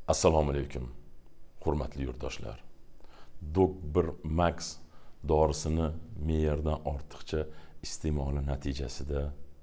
Assalomu alaykum, hurmatli yurtdoshlar. Dog1 Max dorisini me'yordan ortiqcha iste'moli natijasida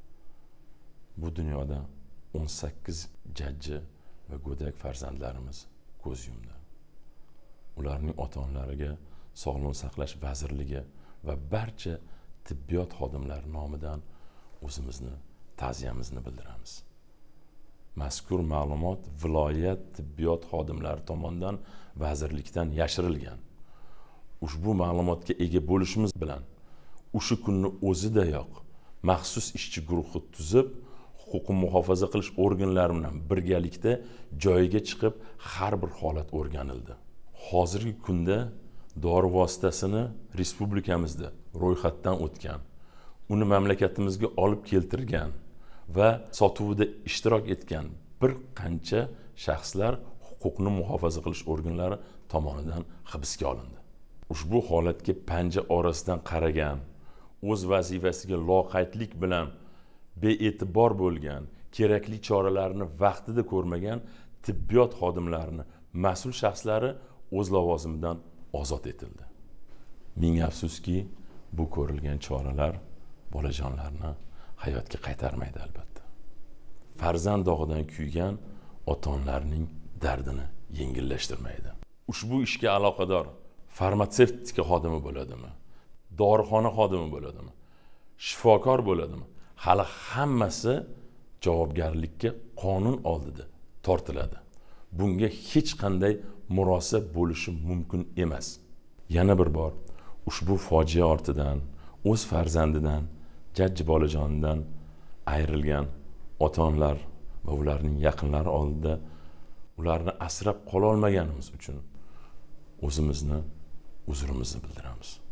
bu dunyoda 18 jajji va go'dak farzandlarimiz ko'z yumdi. Ularning ota-onalariga Sog'liqni saqlash vazirligi va barcha tibbiyot xodimlari nomidan o'zimizni ta'ziyamizni bildiramiz. Mazkur ma'lumot viloyat tibbiyot xodimlari tomonidan vazirlikdan yashirilgan. Ushbu ma'lumotga ega bo'lishimiz bilan o'sha kunni o'zidayoq maxsus ishchi guruhi tuzib, huquqni muhofaza qilish organlari bilan birgalikda joyiga chiqib, har bir holat o'rganildi. Hozirgi kunda dori vositasini respublikamizda ro'yxatdan o'tgan, uni mamlakatimizga olib keltirgan va sotuvida ishtirok etgan bir qancha shaxslar huquqni muhofaza qilish organlari tomonidan hibsga olindi. Ushbu holatga panja orasidan qaragan, o'z vazifasiga loqaydlik bilan bee'tibor bo'lgan, kerakli choralarni vaqtida ko'rmagan tibbiyot xodimlarini mas'ul shaxslari o'z lavozimidan ozod etildi. Ming afsuski, bu ko'rilgan choralar bolajonlarni hayotga qaytarmaydi albatta. Farzand dog'idan kuygan ota-onalarning dardini yengillashtirmaydi. Ushbu ishga aloqador farmatsevtika xodimi bo'ladimi, dorixona xodimi bo'ladimi, shifokor bo'ladimi, hali hammasi javobgarlikka qonun oldida tortiladi. Bunga hech qanday murosa bo'lishi mumkin emas. Yana bir bor ushbu fojia ortidan o'z farzandidan, jajji bolajonidan ayrilgan ota-onalar va ularning yaqinlari oldida ularni asrab qola olmaganimiz uchun o'zimizni uzrimizni bildiramiz.